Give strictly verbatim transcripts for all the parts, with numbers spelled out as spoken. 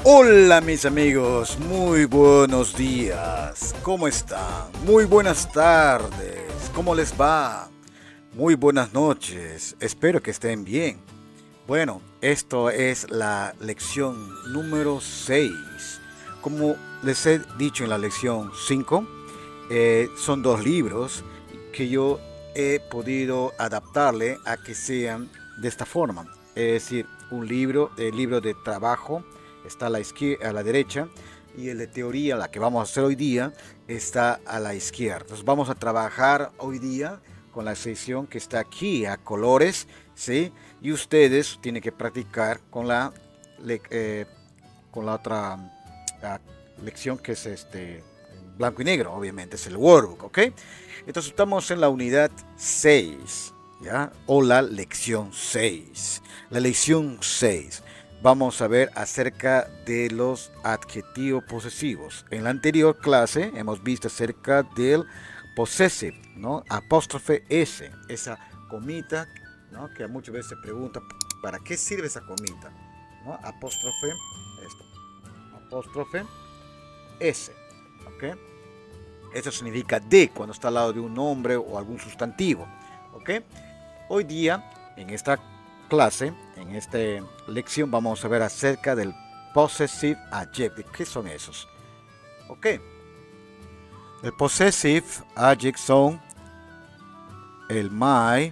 Hola mis amigos, muy buenos días, ¿cómo están? Muy buenas tardes, ¿cómo les va? Muy buenas noches, espero que estén bien. Bueno, esto es la lección número seis. Como les he dicho en la lección cinco, eh, son dos libros que yo he podido adaptarle a que sean de esta forma. Es decir, un libro, el libro de trabajo está a la izquierda, a la derecha, y el de teoría, la que vamos a hacer hoy día, está a la izquierda. Entonces vamos a trabajar hoy día con la sección que está aquí a colores, ¿sí? Y ustedes tienen que practicar con la, eh, con la otra la lección que es este blanco y negro, obviamente, es el workbook, ¿ok? Entonces estamos en la unidad seis, ¿ya? O la lección seis. La lección seis. Vamos a ver acerca de los adjetivos posesivos. En la anterior clase hemos visto acerca del possessive, ¿no? Apóstrofe S, esa comita, ¿no? Que muchas veces se pregunta, ¿para qué sirve esa comita? ¿No? Apóstrofe, esto, apóstrofe S, ¿ok? Eso significa de cuando está al lado de un nombre o algún sustantivo, ¿ok? Hoy día, en esta clase, en esta lección, vamos a ver acerca del possessive adjective. ¿Qué son esos? Ok. El possessive adjective son el my,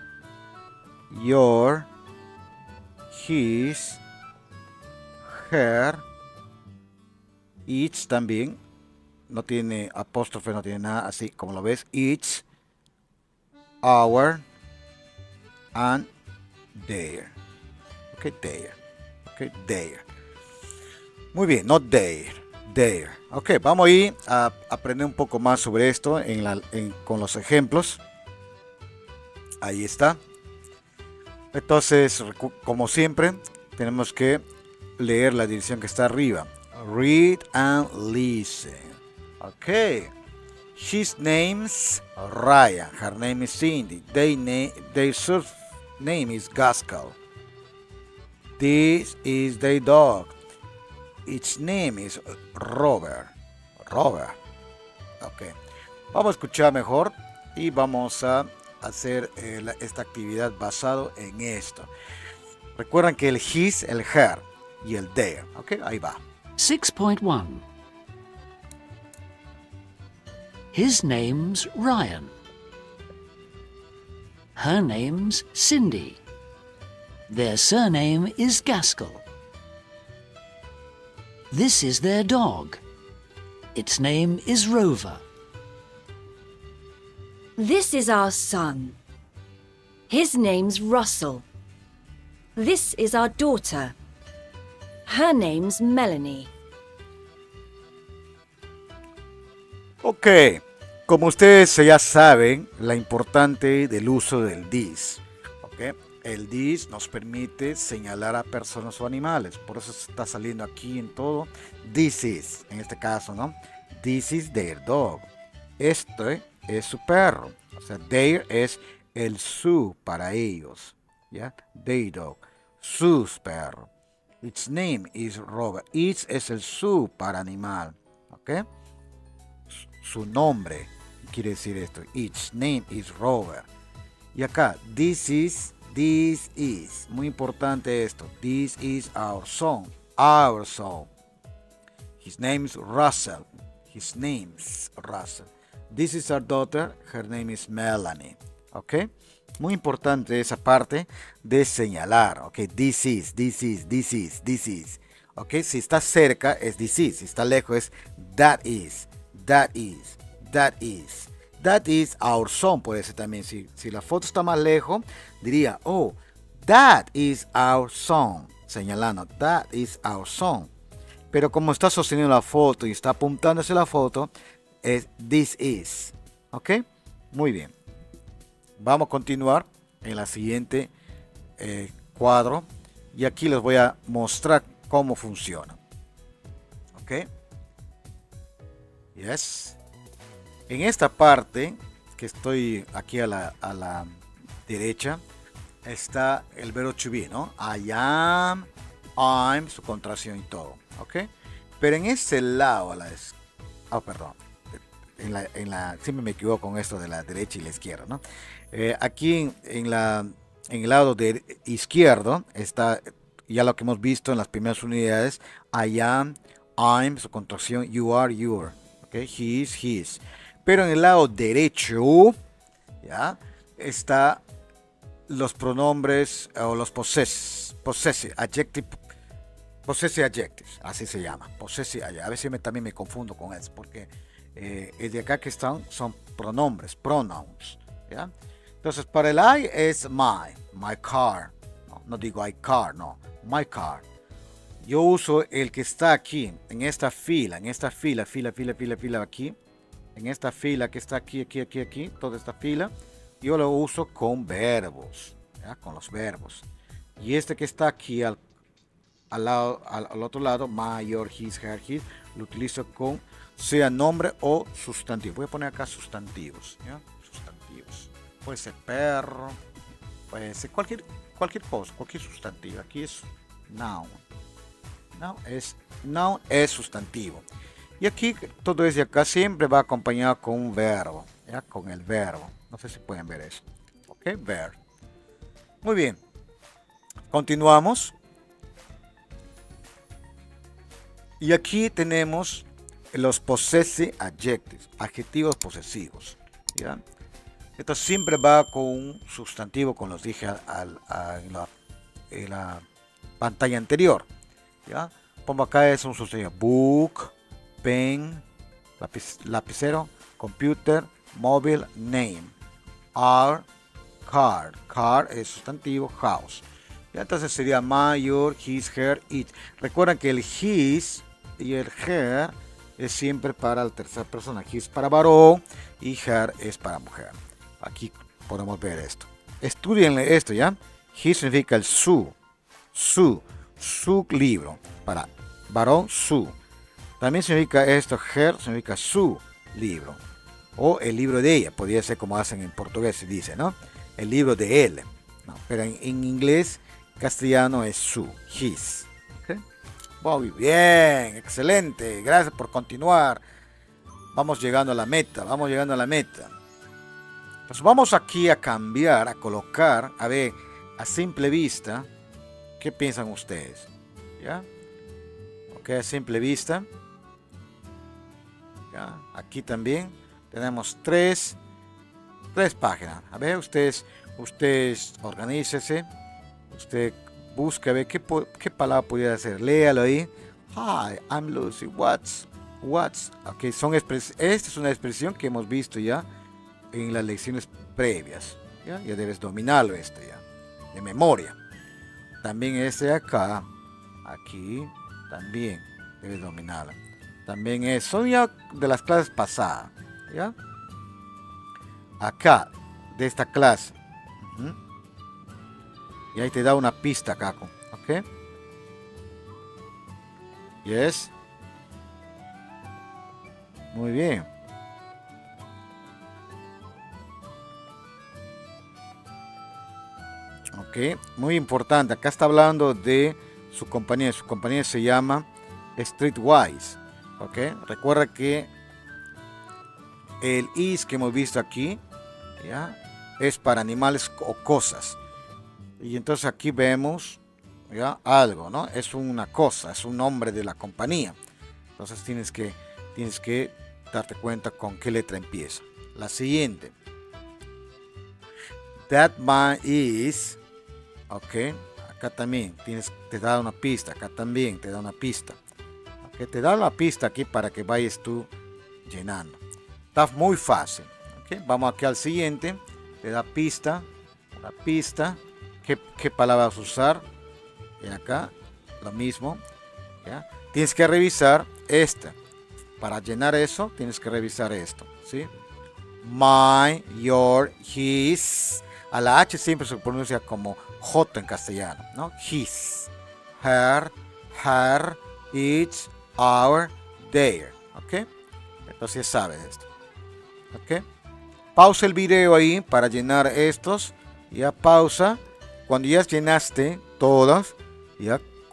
your, his, her, its también. No tiene apóstrofe, no tiene nada, así como lo ves. Its, our, and their. Ok, their. Ok, their. Muy bien, not their. Their. Ok, vamos a ir a aprender un poco más sobre esto en la, en, con los ejemplos. Ahí está. Entonces, como siempre, tenemos que leer la dirección que está arriba. Read and listen. Ok. His name's Ryan. Her name is Cindy. They na their name is Gaskell. This is their dog. Its name is Robert. Robert. Ok. Vamos a escuchar mejor y vamos a hacer eh, la, esta actividad basado en esto. Recuerdan que el his, el her y el their. Ok, ahí va. six point one. His name's Ryan. Her name's Cindy. Their surname is Gaskell. This is their dog. Its name is Rover. This is our son. His name's Russell. This is our daughter. Her name's Melanie. Ok, como ustedes ya saben, la importante del uso del this. Ok, el this nos permite señalar a personas o animales. Por eso está saliendo aquí en todo. This is, en este caso, ¿no? This is their dog. Este es su perro. O sea, their es el su para ellos. ¿Ya? Their dog. Sus perros. Its name is Robert. Its es el su para animal. ¿Ok? Su nombre quiere decir esto. Its name is Robert. Y acá, this is, this is. Muy importante esto. This is our son. Our son. His name is Russell. His name's Russell. This is our daughter. Her name is Melanie. ¿Ok? Muy importante esa parte de señalar. ¿Ok? This is, this is, this is, this is. ¿Ok? Si está cerca es this is. Si está lejos es that is. That is, that is, that is our son. Puede ser también, si, si la foto está más lejos, diría, oh, that is our son. Señalando, that is our son. Pero como está sosteniendo la foto y está apuntando hacia la foto, es this is. ¿Ok? Muy bien. Vamos a continuar en la siguiente eh, cuadro. Y aquí les voy a mostrar cómo funciona. ¿Ok? Yes. En esta parte que estoy aquí a la, a la derecha está el verbo to be, ¿no? I am I'm, su contracción y todo, ¿ok? Pero en este lado, a la des... oh, perdón, en la, en la, siempre me equivoco con esto de la derecha y la izquierda, ¿no? Eh, aquí en, en, la, en el lado de izquierdo está ya lo que hemos visto en las primeras unidades, I am, I'm, su contracción, you are, your, ¿ok? He is, his. Pero en el lado derecho, ya, está los pronombres o los possess, possessive, adjective, possessive adjectives, así se llama, possessive adjectives. A veces me, también me confundo con eso, porque eh, el de acá que están son pronombres, pronouns, ¿ya? Entonces, para el I es my, my car, no, no digo I car, no, my car. Yo uso el que está aquí, en esta fila, en esta fila, fila, fila, fila, fila, aquí, en esta fila que está aquí, aquí, aquí, aquí, toda esta fila, yo lo uso con verbos, ¿ya? Con los verbos. Y este que está aquí al, al, lado, al, al otro lado, my, your, his, her, his, lo utilizo con sea nombre o sustantivo. Voy a poner acá sustantivos, ¿ya? Sustantivos. Puede ser perro, puede ser cualquier, cualquier cosa, cualquier sustantivo. Aquí es noun. Noun es, noun es sustantivo. Y aquí, todo desde acá siempre va acompañado con un verbo, ¿ya? Con el verbo. No sé si pueden ver eso. Ok, ver. Muy bien. Continuamos. Y aquí tenemos los possessive adjectives, adjetivos posesivos, ¿ya? Esto siempre va con un sustantivo, como los dije al, al, en, la, en la pantalla anterior, ¿ya? Pongo acá es un sustantivo: book, pen, lápiz, lapicero, computer, móvil, name, are, car, car es sustantivo, house. ¿Ya? Entonces sería my, your, his, her, it. Recuerden que el his y el her es siempre para la tercera persona. His para varón y her es para mujer. Aquí podemos ver esto. Estudienle esto, ¿ya? His significa el su, su, su libro. Para varón, su. También significa esto, her significa su libro. O el libro de ella, podría ser como hacen en portugués, se dice, ¿no? El libro de él. No, pero en, en inglés, castellano es su, his. ¿Okay? Muy bien, excelente. Gracias por continuar. Vamos llegando a la meta, vamos llegando a la meta. Pues vamos aquí a cambiar, a colocar, a ver, a simple vista, ¿qué piensan ustedes? ¿Ya? Ok, a simple vista. ¿Ya? Aquí también tenemos tres, tres páginas. A ver, ustedes, ustedes organícese. Usted busca a ver qué, qué palabra pudiera ser. Léalo ahí. Hi, I'm Lucy. What's, what's. Ok, son expres esta es una expresión que hemos visto ya en las lecciones previas. Ya, ya debes dominarlo este ya, de memoria. También este de acá, aquí, también debes dominarlo. También es, son ya de las clases pasadas. ¿Ya? Acá, de esta clase. Uh-huh. Y ahí te da una pista, Caco. ¿Ok? Yes. Muy bien. Ok, muy importante. Acá está hablando de su compañía. Su compañía se llama Streetwise. Ok, recuerda que el is que hemos visto aquí, ¿ya? Es para animales o cosas. Y entonces aquí vemos, ¿ya? Algo, ¿no? Es una cosa, es un nombre de la compañía. Entonces tienes que, tienes que darte cuenta con qué letra empieza. La siguiente. That man is, ok, acá también tienes, te da una pista, acá también te da una pista. Okay, te da la pista aquí para que vayas tú llenando. Está muy fácil. Okay, vamos aquí al siguiente. Te da pista, la pista, qué, qué palabra vas a usar. Y acá lo mismo. ¿Ya? Tienes que revisar esta. Para llenar eso, tienes que revisar esto. ¿Sí? My, your, his. A la H siempre se pronuncia como J en castellano, ¿no? His, her, her, its, our, their. ¿Ok? Entonces ya sabes esto. ¿Ok? Pausa el video ahí para llenar estos. Ya pausa. Cuando ya llenaste todas, ya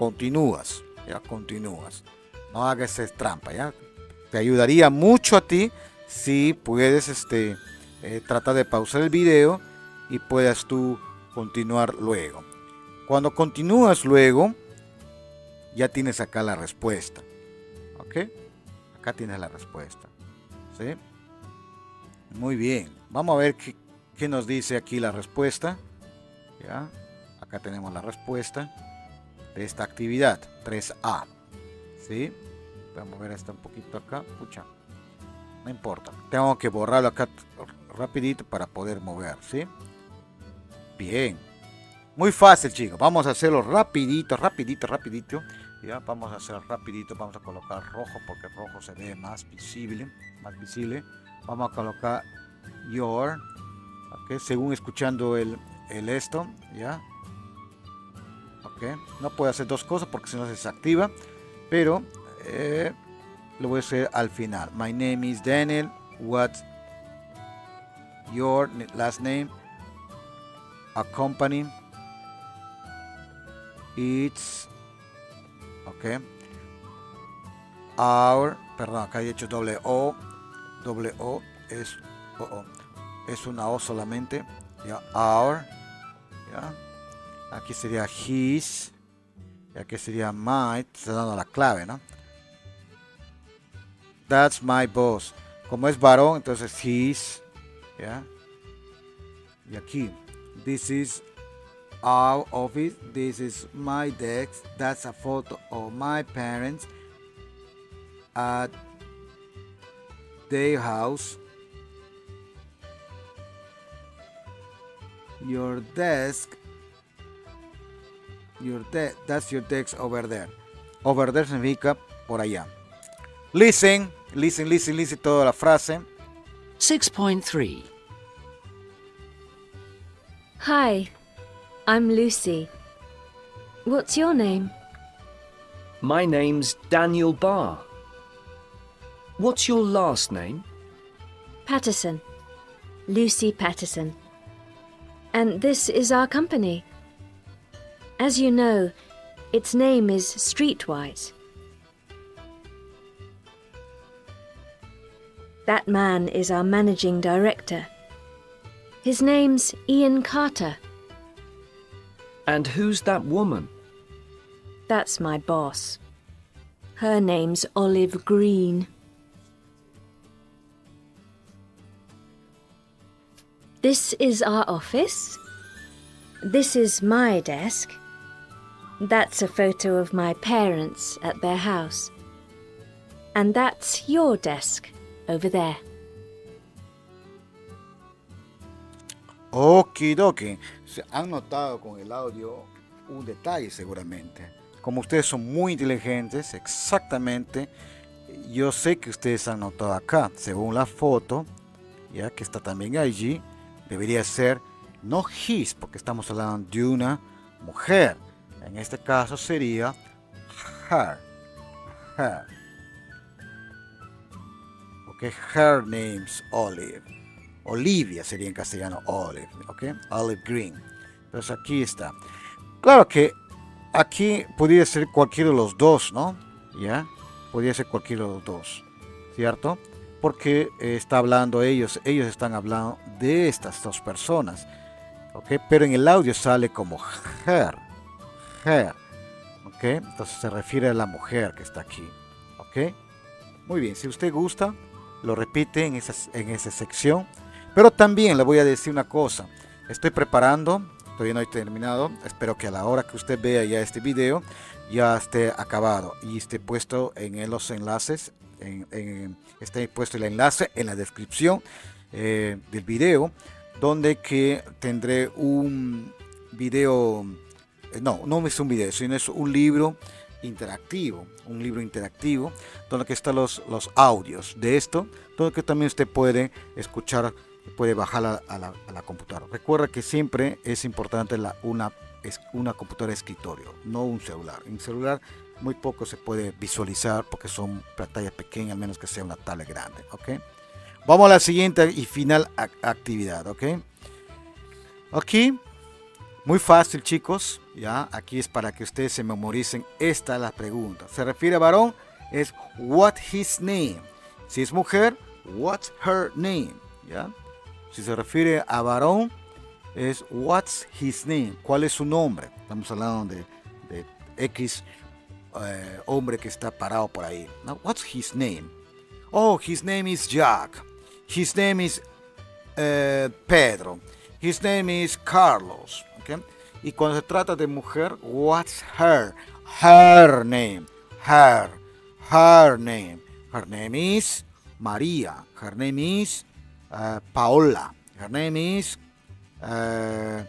continúas, ya continúas. No hagas trampa, ya. Te ayudaría mucho a ti si puedes este, eh, tratar de pausar el video y puedas tú continuar luego. Cuando continúas luego, ya tienes acá la respuesta. ¿Ok? Acá tienes la respuesta. ¿Sí? Muy bien. Vamos a ver qué, qué nos dice aquí la respuesta. ¿Ya? Acá tenemos la respuesta de esta actividad. tres A. ¿Sí? Vamos a ver esto un poquito acá. Pucha. No importa. Tengo que borrarlo acá rapidito para poder mover. ¿Sí? Bien. Muy fácil, chicos. Vamos a hacerlo rapidito, rapidito, rapidito. Ya, vamos a hacer rapidito. Vamos a colocar rojo porque el rojo se ve más visible. Más visible. Vamos a colocar your. Ok, según escuchando el, el esto. Ya. Ok. No puedo hacer dos cosas porque si no se desactiva. Pero eh, lo voy a hacer al final. My name is Daniel. What's your last name? A company. It's ok. Our, perdón, acá he hecho doble O, doble O es o, o, es una O solamente. Ya, our, ya. Aquí sería his, y aquí sería my. Está dando la clave, ¿no? That's my boss. Como es varón, entonces his, ya. Y aquí, this is our office. This is my desk. That's a photo of my parents at their house. Your desk. Your de that's your desk over there. Over there significa por allá. Listen, listen, listen, listen toda la frase. six point three. Hi, I'm Lucy. What's your name? My name's Daniel Barr. What's your last name? Patterson. Lucy Patterson. And this is our company. As you know, its name is Streetwise. That man is our managing director. His name's Ian Carter. And who's that woman? That's my boss. Her name's Olive Green. This is our office. This is my desk. That's a photo of my parents at their house. And that's your desk over there. Okidoki. Se han notado con el audio un detalle seguramente. Como ustedes son muy inteligentes, exactamente, yo sé que ustedes han notado acá, según la foto, ya que está también allí, debería ser no his, porque estamos hablando de una mujer. En este caso sería her. Her. Ok, her name's Olive. Olivia sería en castellano Olive. Ok, Olive Green. Entonces aquí está. Claro que aquí podría ser cualquiera de los dos, ¿no? Ya, podría ser cualquiera de los dos, ¿cierto? Porque eh, está hablando ellos, ellos están hablando de estas dos personas. Ok, pero en el audio sale como her. Her. Ok, entonces se refiere a la mujer que está aquí. Ok, muy bien, si usted gusta, lo repite en esa, en esa sección. Pero también le voy a decir una cosa. Estoy preparando, todavía no he terminado. Espero que a la hora que usted vea ya este video, ya esté acabado y esté puesto en los enlaces. En, en, esté puesto el enlace en la descripción eh, del video, donde que tendré un video. No, no es un video, sino es un libro interactivo, un libro interactivo, donde que están los, los audios de esto, donde que también usted puede escuchar, puede bajar a, a, la, a la computadora. Recuerda que siempre es importante la, una, es una computadora de escritorio, no un celular. En celular muy poco se puede visualizar porque son pantallas pequeñas, a menos que sea una tablet grande. ¿Ok? Vamos a la siguiente y final actividad. ¿Ok? Aquí Muy fácil, chicos, ya, aquí es para que ustedes se memoricen esta la pregunta. Se refiere a varón, es what his name. Si es mujer, what's her name, ya. Si se refiere a varón, es what's his name, cuál es su nombre. Estamos hablando de, de X eh, hombre que está parado por ahí, ¿no? What's his name? Oh, his name is Jack. His name is uh, Pedro. His name is Carlos. Okay? Y cuando se trata de mujer, what's her? Her name. Her. Her name. Her name is María. Her name is uh, Paola. Her name is uh,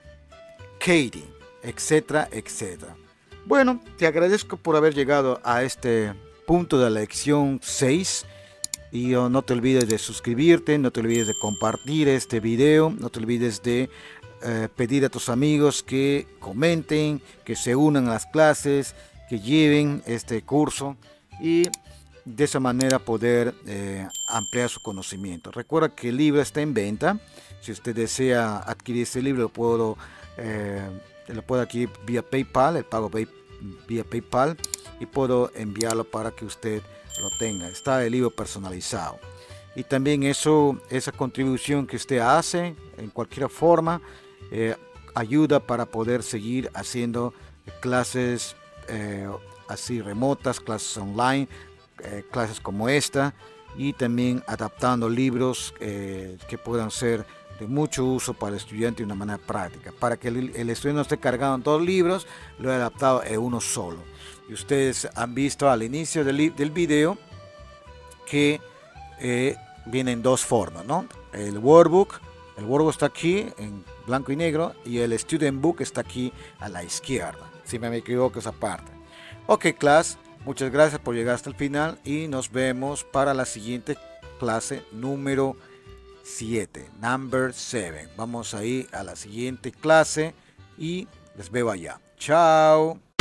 Katie. Etcétera, etcétera. Bueno, te agradezco por haber llegado a este punto de la lección seis. Y oh, no te olvides de suscribirte, no te olvides de compartir este video, no te olvides de eh, pedir a tus amigos que comenten, que se unan a las clases, que lleven este curso y de esa manera poder eh, ampliar su conocimiento. Recuerda que el libro está en venta. Si usted desea adquirir este libro, lo puedo, eh, lo puedo adquirir vía PayPal, el pago pay, vía PayPal, y puedo enviarlo para que usted lo tenga. Está el libro personalizado. Y también eso, esa contribución que usted hace en cualquier forma, eh, ayuda para poder seguir haciendo clases eh, así remotas, clases online, eh, clases como esta, y también adaptando libros eh, que puedan ser de mucho uso para el estudiante de una manera práctica. Para que el, el estudiante no esté cargando dos libros, lo he adaptado en uno solo. Y ustedes han visto al inicio del, del video que eh, viene en dos formas, ¿no? El workbook, el workbook está aquí en blanco y negro y el student book está aquí a la izquierda. Si me equivoco esa parte. Ok, class, muchas gracias por llegar hasta el final y nos vemos para la siguiente clase número siete, number seven. Vamos a ir a la siguiente clase y les veo allá. Chao.